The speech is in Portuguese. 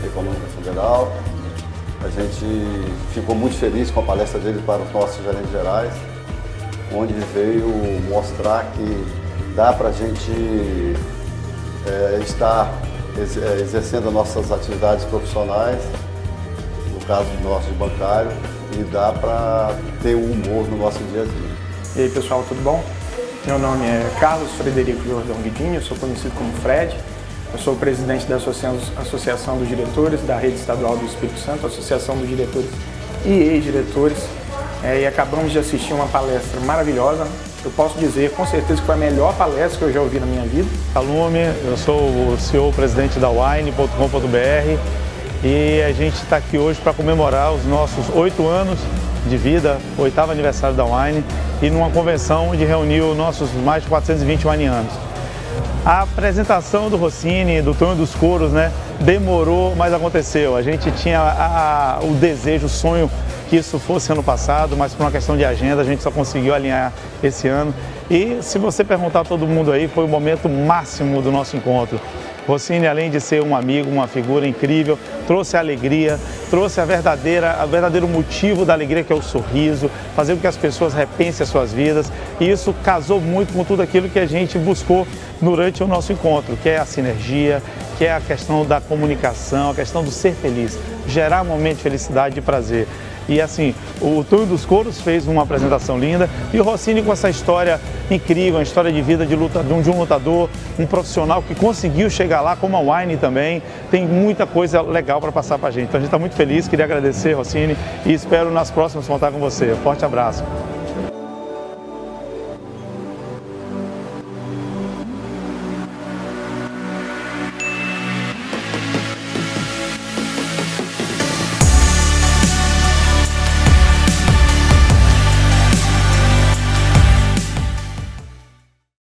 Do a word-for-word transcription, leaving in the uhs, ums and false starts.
Econômica Federal. A gente ficou muito feliz com a palestra dele para os nossos gerentes gerais, onde veio mostrar que dá para a gente é, estar exercendo as nossas atividades profissionais, no caso do nosso bancário, e dá para ter um humor no nosso dia a dia. E aí pessoal, tudo bom? Meu nome é Carlos Frederico Jordão Guidinho, eu sou conhecido como Fred. Eu sou o presidente da Associação dos Diretores da Rede Estadual do Espírito Santo, Associação dos Diretores e Ex-Diretores. É, e acabamos de assistir uma palestra maravilhosa. Eu posso dizer com certeza que foi a melhor palestra que eu já ouvi na minha vida. Alume, eu sou o C E O, presidente da wine ponto com ponto br e a gente está aqui hoje para comemorar os nossos oito anos de vida, o oitavo aniversário da Wine, e numa convenção onde reuniu nossos mais de quatrocentos e vinte winianos. A apresentação do Rossini, do Tonho dos Couros, né, demorou, mas aconteceu. A gente tinha a, a, o desejo, o sonho que isso fosse ano passado, mas por uma questão de agenda a gente só conseguiu alinhar esse ano. E se você perguntar a todo mundo aí, foi o momento máximo do nosso encontro. Rossini, além de ser um amigo, uma figura incrível, trouxe a alegria, trouxe a verdadeira, a verdadeiro motivo da alegria, que é o sorriso, fazer com que as pessoas repensem as suas vidas. E isso casou muito com tudo aquilo que a gente buscou durante o nosso encontro, que é a sinergia, que é a questão da comunicação, a questão do ser feliz, gerar um momento de felicidade e prazer. E assim, o Tonho dos Couros fez uma apresentação linda e o Rossini com essa história incrível, uma história de vida de, lutador, de um lutador, um profissional que conseguiu chegar lá, como a Wine também, tem muita coisa legal para passar para a gente. Então a gente está muito feliz, queria agradecer, Rossini, e espero nas próximas contar com você. Forte abraço.